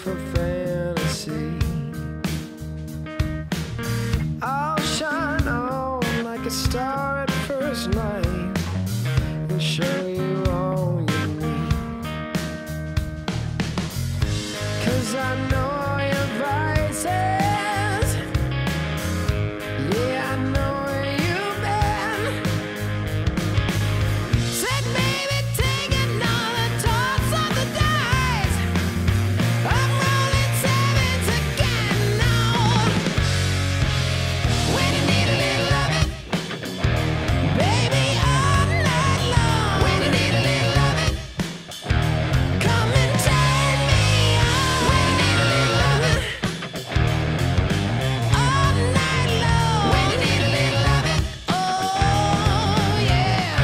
for fantasy. I'll shine on like a star at first night and show you all you need. 'Cause I know your vices, yeah, I know where you've been. Said baby, take another toss of the dice. I'm rolling sevens again now. When you need a little loving, baby, all night long. When you need a little loving, come and turn me on. When you need a little loving, all night long. When you need a little loving, oh yeah.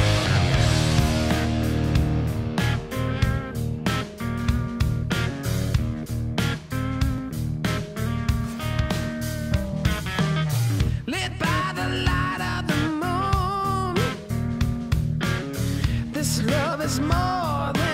Lit by the light of the moon, this love is more than